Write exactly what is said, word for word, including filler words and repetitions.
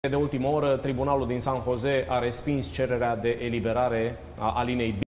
De ultimă oră, tribunalul din San Jose a respins cererea de eliberare a Alinei